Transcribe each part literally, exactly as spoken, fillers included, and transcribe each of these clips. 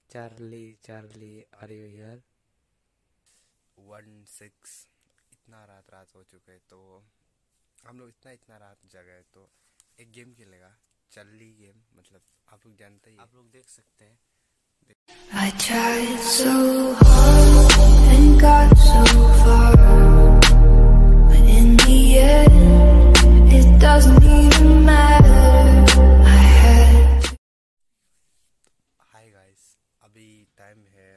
Charlie Charlie are you here. One six. इतना रात रात हो चुके हैं तो हम लोग इतना इतना रात जगह है तो एक गेम खेलेगा। चल्ली गेम, मतलब आप लोग जानते ही, आप लोग देख सकते हैं। I tried so hard and got so far, but in the end, it doesn't even matter. I had hi guys, अभी टाइम है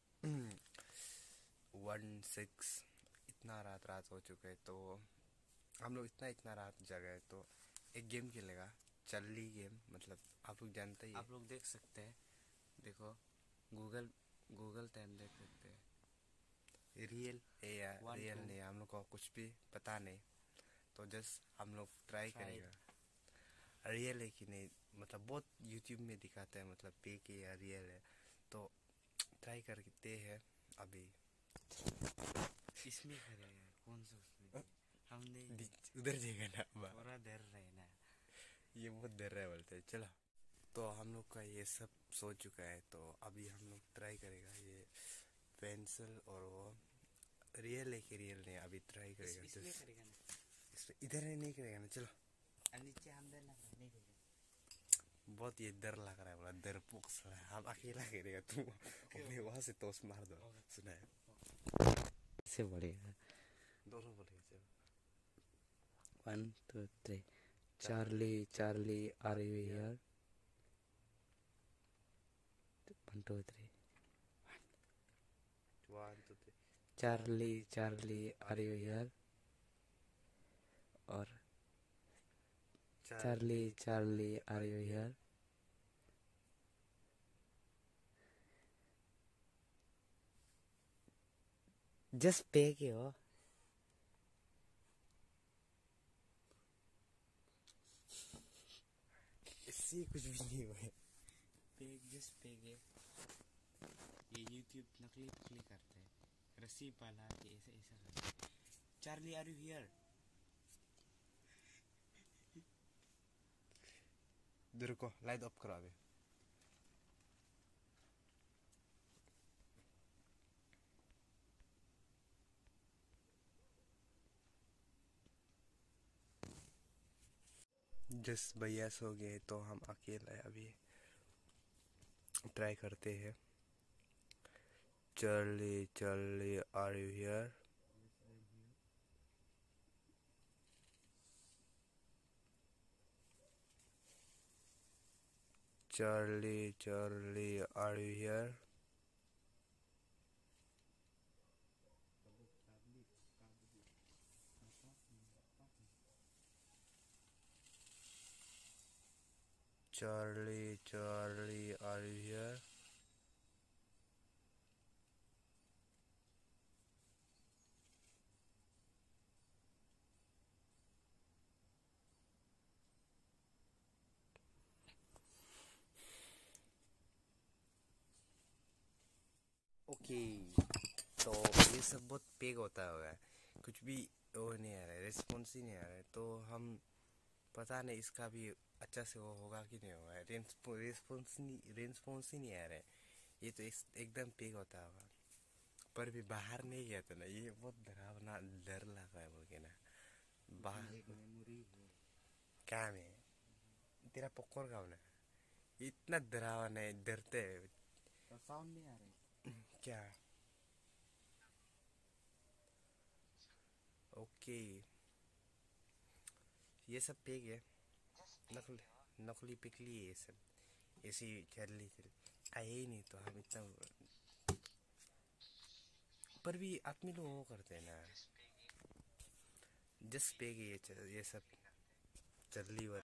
वन सिक्स। इतना रात रात हो चुके हैं तो हम लोग इतना इतना रात जगह है तो एक गेम खेलेगा। चल्ली गेम, मतलब आप लोग जानते ही, आप लोग देख सकते हैं। देखो, गूगल गूगल टाइम देख सकते हैं। रियल ए या रियल नहीं, हम लोग को कुछ भी पता नहीं, तो जस्ट हम लोग ट्राई करेगा रियल है कि नहीं। मतलब बहुत यूट्यूब में दिखाते हैं, मतलब फेक है या रियल है, तो ट्राई करते हैं अभी। इसमें करेगा कौन सा उसमें हमने उधर देगा ना, थोड़ा डर रहे ना, ये बहुत डर रहा है बोलते हैं। चलो, तो हम लोग का ये सब सोच चुका है, तो अभी हम लोग ट्राई करेगा ये पेंसिल और वो रियल है कि रियल नहीं, अभी ट्राई करेगा। इस, इसमें करेगा ना, इसमें इधर ही नहीं करेगा ना। चलो, नीचे हम डर लग रहा नहीं करेगा, बहुत ये डर लग रहा है, बोला डर पुक्स रहा है। हम अकेला करेगा, तू अपने वहां से तोस मार दो। सुना है, से बढ़ेगा। दोनों बोलेगा। चलो, one two three. Charlie Charlie are you here. One two three. One two three. Charlie Charlie are you here. और Charlie Charlie are you here. Just पे के हो। इससे कुछ भी नहीं हुआ है। पेग जस्ट पेग है। ये यूट्यूब नकली नकली करते हैं, रस्सी पाला के ऐसे ऐसा करते हैं। Charlie are you here. रुको, लाइट ऑफ करो अभी। जस्ट भैया सो गए तो हम अकेला है अभी। ट्राई करते हैं। Charlie Charlie are you here. Charlie Charlie are you here. Charlie Charlie are you here. Okay, तो ये सब बहुत पेग होता होगा, कुछ भी वो नहीं आ रहा है, रिस्पॉन्स ही नहीं आ रहा है, तो हम पता नहीं इसका भी अच्छा से वो होगा कि नहीं होगा। रिस्पॉन्स नहीं रिस्पॉन्स ही नहीं आ रहा है। ये तो एक, एकदम पेग होता होगा, पर भी बाहर नहीं गया था ना, ये बहुत डरावना डर लगा है बोल के ना। बाहर क्या में तेरा पकड़ का ना, इतना डरावना है, डरते है। साउंड नहीं आ रहा है क्या। ओके, ये सब पेग है, नकली नकली पिकली है ये सब। ऐसी चल चल आए ही नहीं तो हम इतना, पर भी आदमी लोग वो करते हैं ना, जस्ट पेग है ये च- ये सब चल्ली